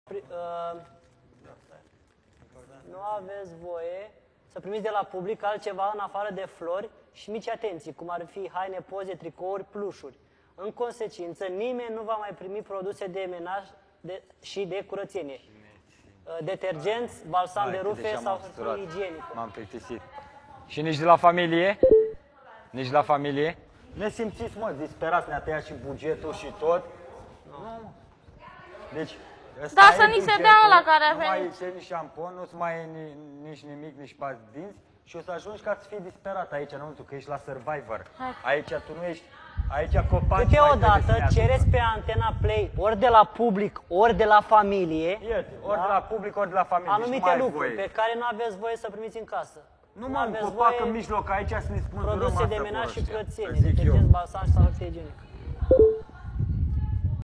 Nu aveți voie să primiți de la public altceva în afară de flori și mici atenții, cum ar fi haine, poze, tricouri, plușuri. În consecință, nimeni nu va mai primi produse de menaj și de curățenie. Detergenți, balsam de rufe sau hârtie igienică. M-am plictisit. Și nici de la familie? Nici la familie? Ne simțiți, mă, disperați, ne-a tăiat și bugetul și tot. Nu. Deci, Da, să ni se dea ăla care a venit. Nu mai venit. e nici șampon, nu-ți mai e nici nimic, nici pați dinți. Și o să ajungi ca să fii disperat aici, înăuntru, că ești la Survivor. Aici tu nu ești, aici copaci. Câteodată cereți pe Antena Play, ori de la public, ori de la familie, ori de la public, ori de la familie. anumite lucruri pe care nu aveți voie să primiți în casă. Nu mă, un copac în mijloc aici să ne spun produse de menaj și curățenie, detergenți, balsam sau hârtie igienică.